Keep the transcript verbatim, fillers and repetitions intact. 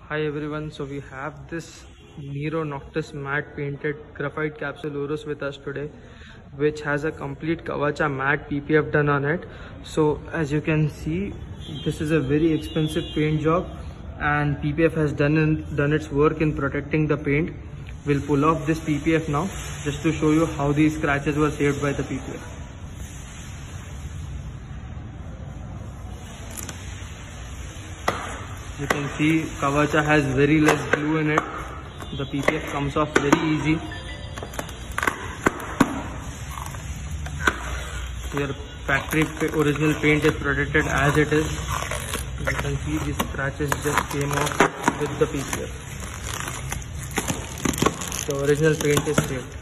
Hi everyone, so we have this Nero Noctis matte painted graphite capsule Urus with us today, which has a complete Kawacha matte P P F done on it. So as you can see, this is a very expensive paint job and P P F has done, in, done its work in protecting the paint. We'll pull off this P P F now just to show you how these scratches were saved by the P P F. You can see Kawacha has very less glue in it. The P P F comes off very easy. Your factory original paint is protected as it is. You can see these scratches just came off with the P P F. The original paint is saved.